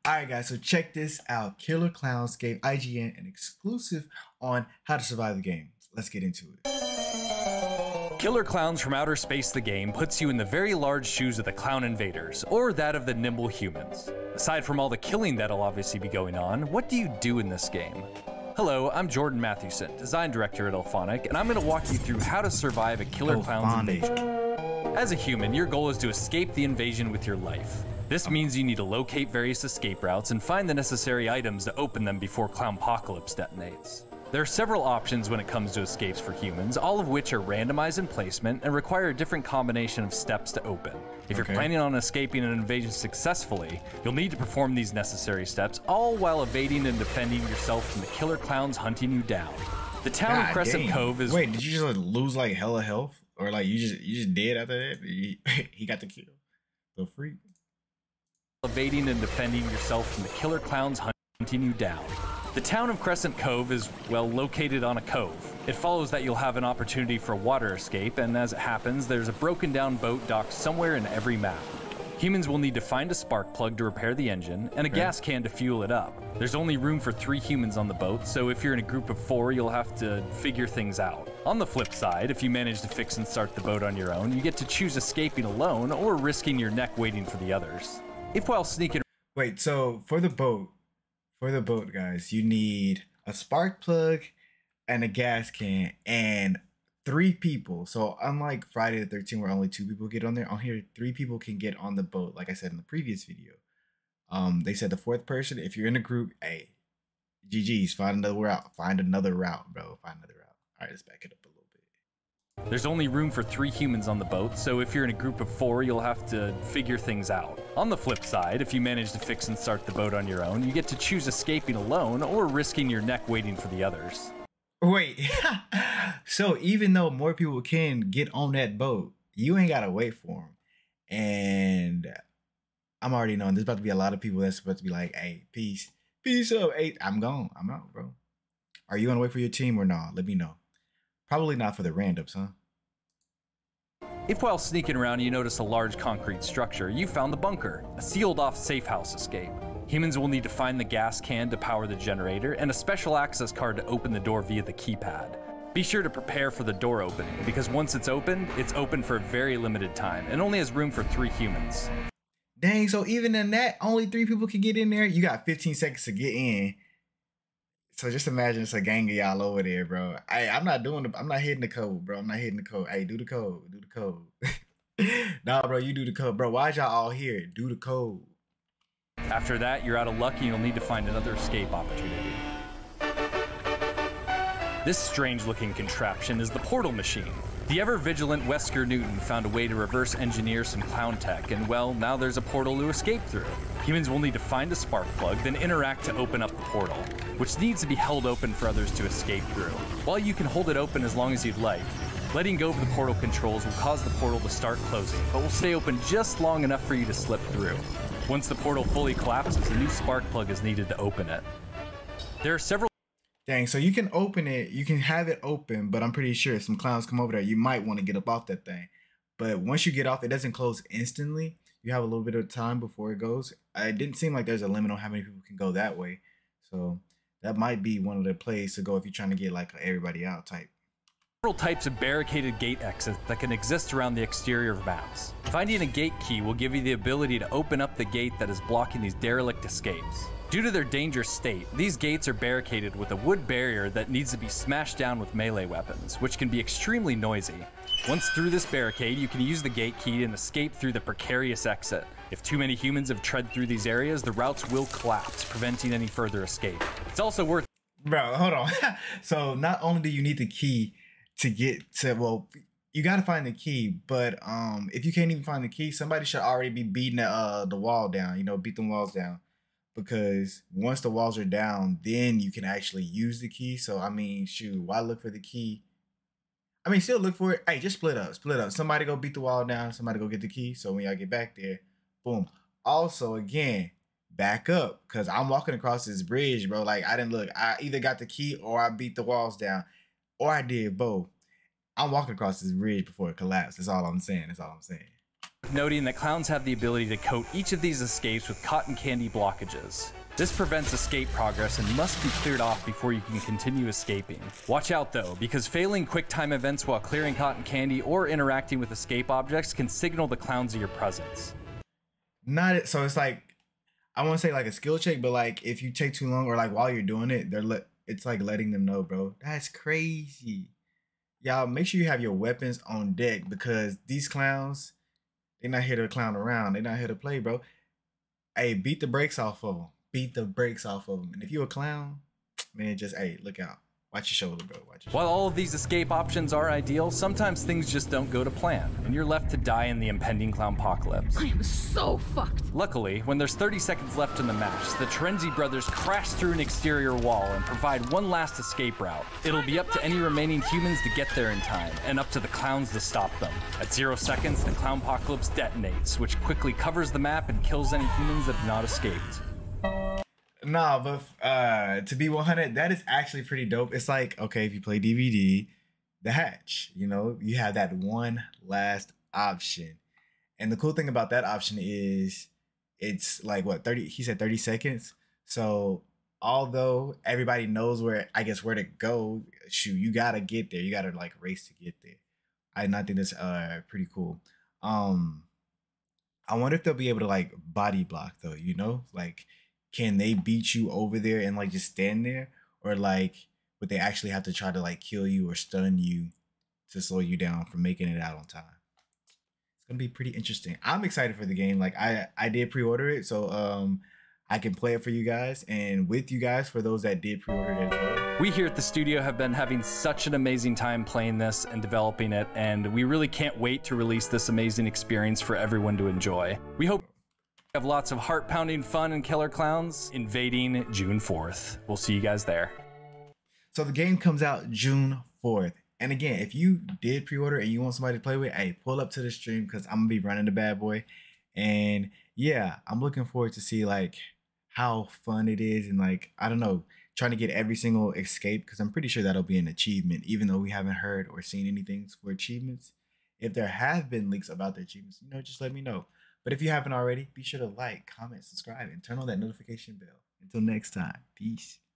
Alright guys, so check this out. Killer Clowns gave IGN an exclusive on how to survive the game. Let's get into it. Killer Clowns from Outer Space the game puts you in the very large shoes of the Clown Invaders, or that of the Nimble Humans. Aside from all the killing that'll obviously be going on, what do you do in this game? Hello, I'm Jordan Mathewson, Design Director at Elphonic, and I'm going to walk you through how to survive a Killer Clowns invasion. As a human, your goal is to escape the invasion with your life. This means you need to locate various escape routes and find the necessary items to open them before Clownpocalypse detonates. There are several options when it comes to escapes for humans, all of which are randomized in placement and require a different combination of steps to open. If you're planning on escaping an invasion successfully, you'll need to perform these necessary steps, all while evading and defending yourself from the killer clowns hunting you down. The town of Crescent Cove is— Wait, did you just like, lose like hella health? Or like you just dead after that? He got the kill. The freak. Evading and defending yourself from the killer clowns hunting you down. The town of Crescent Cove is, well, located on a cove. It follows that you'll have an opportunity for a water escape, and as it happens, there's a broken down boat docked somewhere in every map. Humans will need to find a spark plug to repair the engine, and a gas can to fuel it up. There's only room for 3 humans on the boat, so if you're in a group of 4, you'll have to figure things out. On the flip side, if you manage to fix and start the boat on your own, you get to choose escaping alone or risking your neck waiting for the others. If while sneaking— Wait, so for the boat, guys, you need a spark plug and a gas can and 3 people. So unlike Friday the 13th where only 2 people get on there, on here 3 people can get on the boat. Like I said in the previous video, they said the 4th person, if you're in a group, hey, GG's, find another route, bro. Find another route. All right, let's back it up a little bit. There's only room for 3 humans on the boat, so if you're in a group of 4, you'll have to figure things out. On the flip side, if you manage to fix and start the boat on your own, you get to choose escaping alone or risking your neck waiting for the others. Wait, so even though more people can get on that boat, you ain't gotta wait for them. And I'm already knowing there's about to be a lot of people that's supposed to be like, hey, peace up, hey, I'm gone, I'm out, bro. Are you gonna wait for your team or not? Let me know. Probably not for the randoms, huh? If while sneaking around you notice a large concrete structure, you found the bunker, a sealed-off safe house escape. Humans will need to find the gas can to power the generator and a special access card to open the door via the keypad. Be sure to prepare for the door opening, because once it's open for a very limited time and only has room for 3 humans. Dang, so even in that, only 3 people can get in there? You got 15 seconds to get in. So just imagine it's a gang of y'all over there, bro. I'm not hitting the code, bro. I'm not hitting the code. Hey, do the code. Nah, bro, you do the code. Bro, why'd y'all all here? Do the code. After that, you're out of luck and you'll need to find another escape opportunity. This strange-looking contraption is the portal machine. The ever-vigilant Wesker Newton found a way to reverse engineer some clown tech, and well, now there's a portal to escape through. Humans will need to find a spark plug, then interact to open up the portal, which needs to be held open for others to escape through. While you can hold it open as long as you'd like, letting go of the portal controls will cause the portal to start closing, but will stay open just long enough for you to slip through. Once the portal fully collapses, a new spark plug is needed to open it. There are several— Dang, so you can open it, you can have it open, but I'm pretty sure if some clowns come over there, you might want to get up off that thing. But once you get off, it doesn't close instantly. You have a little bit of time before it goes. It didn't seem like there's a limit on how many people can go that way. So that might be one of the plays to go if you're trying to get like everybody out type. Several types of barricaded gate exits that can exist around the exterior of maps. Finding a gate key will give you the ability to open up the gate that is blocking these derelict escapes. Due to their dangerous state, these gates are barricaded with a wood barrier that needs to be smashed down with melee weapons, which can be extremely noisy. Once through this barricade, you can use the gate key and escape through the precarious exit. If too many humans have tread through these areas, the routes will collapse, preventing any further escape. It's also worth— Bro, hold on. So not only do you need the key to get to, well, you got to find the key, but if you can't even find the key, somebody should already be beating the wall down, beat the walls down. Because once the walls are down, then you can actually use the key. So, I mean, shoot, why look for the key? I mean, still look for it. Hey, just split up. Somebody go beat the wall down. Somebody go get the key. So when y'all get back there, boom. Also, again, back up. Because I'm walking across this bridge, bro. Like, I didn't look. I either got the key or I beat the walls down. Or I did both. I'm walking across this bridge before it collapsed. That's all I'm saying. noting that clowns have the ability to coat each of these escapes with cotton candy blockages. This prevents escape progress and must be cleared off before you can continue escaping. Watch out though, because failing quick time events while clearing cotton candy or interacting with escape objects can signal the clowns of your presence. So it's like, I want to say like a skill check, but like if you take too long or like while you're doing it, it's like letting them know, bro. That's crazy. Y'all make sure you have your weapons on deck because these clowns, they're not here to clown around. They're not here to play, bro. Hey, beat the brakes off of them. Beat the brakes off of them. And if you're a clown, man, just, hey, look out. Watch your shoulder, bro. Watch your shoulder. While all of these escape options are ideal, sometimes things just don't go to plan, and you're left to die in the impending clownpocalypse. I am so fucked. Luckily, when there's 30 seconds left in the match, the Terenzi brothers crash through an exterior wall and provide one last escape route. It'll be up to any remaining humans to get there in time, and up to the clowns to stop them. At 0 seconds, the clownpocalypse detonates, which quickly covers the map and kills any humans that have not escaped. Nah, but to be 100, that is actually pretty dope. It's like, okay, if you play DVD, the hatch, you know, you have that one last option. And the cool thing about that option is it's like what, 30, he said 30 seconds. So although everybody knows where to go, shoot, you gotta get there. You gotta like race to get there. I think that's pretty cool. I wonder if they'll be able to like body block though, you know, like can they beat you over there and like just stand there, or like would they actually have to try to like kill you or stun you to slow you down from making it out on time? It's gonna be pretty interesting. I'm excited for the game. Like I did pre-order it, so I can play it for you guys and with you guys for those that did pre-order it as well. We here at the studio have been having such an amazing time playing this and developing it, and we really can't wait to release this amazing experience for everyone to enjoy. We hope have lots of heart-pounding fun and killer clowns invading June 4th. We'll see you guys there. So the game comes out June 4th. And again, if you did pre-order and you want somebody to play with, hey, pull up to the stream because I'm gonna be running the bad boy. And yeah, I'm looking forward to see like how fun it is and like, I don't know, trying to get every single escape because I'm pretty sure that'll be an achievement, even though we haven't heard or seen anything for achievements. If there have been leaks about the achievements, you know, just let me know. But if you haven't already, be sure to like, comment, subscribe, and turn on that notification bell. Until next time, peace.